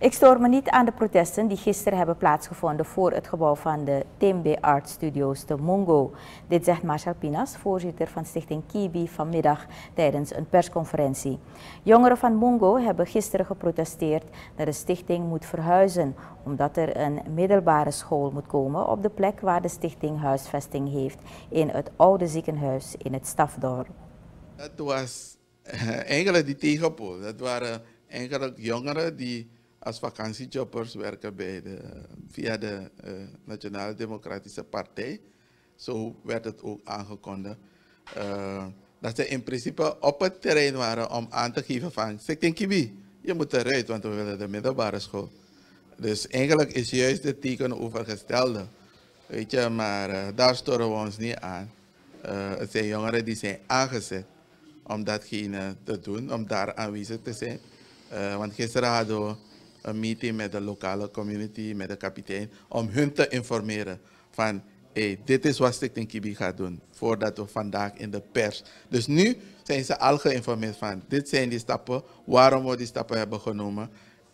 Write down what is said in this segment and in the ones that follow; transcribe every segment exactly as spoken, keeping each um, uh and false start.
Ik stoor me niet aan de protesten die gisteren hebben plaatsgevonden voor het gebouw van de Tembe Art Studios te Mungo. Dit zegt Marcel Pinas, voorzitter van Stichting Kibi, vanmiddag tijdens een persconferentie. Jongeren van Mungo hebben gisteren geprotesteerd dat de stichting moet verhuizen, omdat er een middelbare school moet komen op de plek waar de stichting huisvesting heeft, in het oude ziekenhuis in het Stafdorp. Dat was uh, eigenlijk die tegenpool. Dat waren eigenlijk jongeren die als vakantiejobbers werken bij de, via de uh, Nationale Democratische Partij. Zo werd het ook aangekondigd. Uh, dat ze in principe op het terrein waren om aan te geven van Stichting Kibi, je moet eruit, want we willen de middelbare school. Dus eigenlijk is juist het tegenovergestelde. Weet je, maar uh, daar storen we ons niet aan. Uh, het zijn jongeren die zijn aangezet om datgene te doen, om daar aanwezig te zijn. Uh, want gisteren hadden we een meeting met de lokale community, met de kapitein, om hun te informeren van hey, dit is wat Stichting Kibi gaat doen, voordat we vandaag in de pers. Dus nu zijn ze al geïnformeerd van dit zijn die stappen, waarom we die stappen hebben genomen.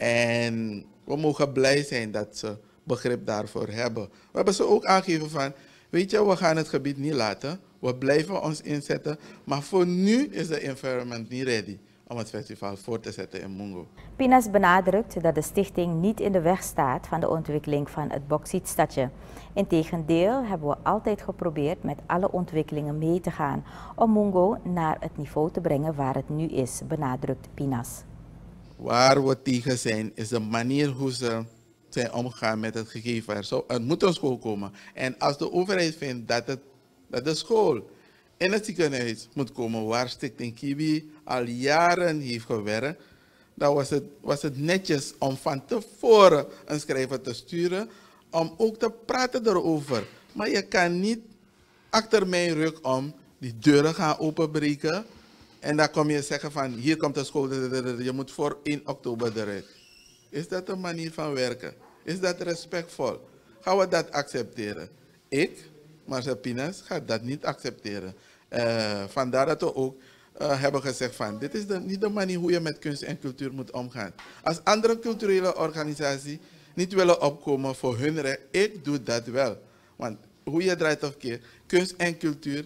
En we mogen blij zijn dat ze begrip daarvoor hebben. We hebben ze ook aangegeven van, weet je, we gaan het gebied niet laten, we blijven ons inzetten, maar voor nu is de environment niet ready om het festival voor te zetten in Mungo. Pinas benadrukt dat de stichting niet in de weg staat van de ontwikkeling van het bauxietstadje. Integendeel hebben we altijd geprobeerd met alle ontwikkelingen mee te gaan om Mungo naar het niveau te brengen waar het nu is, benadrukt Pinas. Waar we tegen zijn is de manier hoe ze zijn omgaan met het gegeven. Er, zou, er moet een school komen. En als de overheid vindt dat, het, dat de school in het ziekenhuis moet komen waar Stichting Kibi al jaren heeft gewerkt, dan was het, was het netjes om van tevoren een schrijver te sturen, om ook te praten erover. Maar je kan niet achter mijn rug om die deuren gaan openbreken en dan kom je zeggen van hier komt de school, je moet voor één oktober eruit. Is dat een manier van werken? Is dat respectvol? Gaan we dat accepteren? Ik, Marcel Pinas, ga dat niet accepteren. Uh, vandaar dat we ook uh, hebben gezegd van dit is de, niet de manier hoe je met kunst en cultuur moet omgaan. Als andere culturele organisaties niet willen opkomen voor hun recht, ik doe dat wel. Want hoe je draait of keer, kunst en cultuur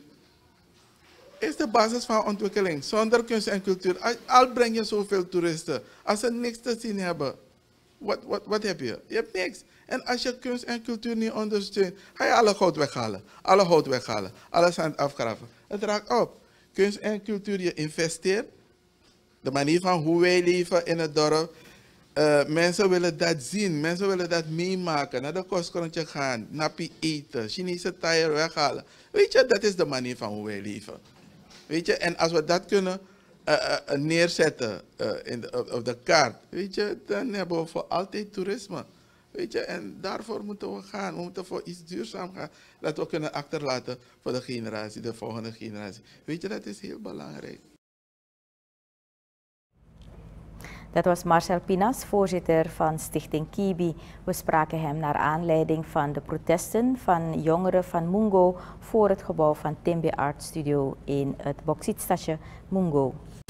is de basis van ontwikkeling. Zonder kunst en cultuur, al, al breng je zoveel toeristen, als ze niks te zien hebben, wat, wat, wat heb je? Je hebt niks. En als je kunst en cultuur niet ondersteunt, ga je alle goud weghalen. Alle goud weghalen. Alles aan het afgraven. Het raakt op. Kunst en cultuur, je investeert. De manier van hoe wij leven in het dorp. Uh, mensen willen dat zien. Mensen willen dat meemaken. Naar de kostkrantje gaan. Nappie eten. Chinese taier weghalen. Weet je, dat is de manier van hoe wij leven. Weet je, en als we dat kunnen uh, uh, neerzetten uh, in de, op, op de kaart, weet je, dan hebben we voor altijd toerisme. Weet je, en daarvoor moeten we gaan. We moeten voor iets duurzaam gaan. Dat we kunnen achterlaten voor de generatie, de volgende generatie. Weet je, dat is heel belangrijk. Dat was Marcel Pinas, voorzitter van Stichting Kibi. We spraken hem naar aanleiding van de protesten van jongeren van Mungo voor het gebouw van Tembe Art Studio in het bauxietstadje Mungo.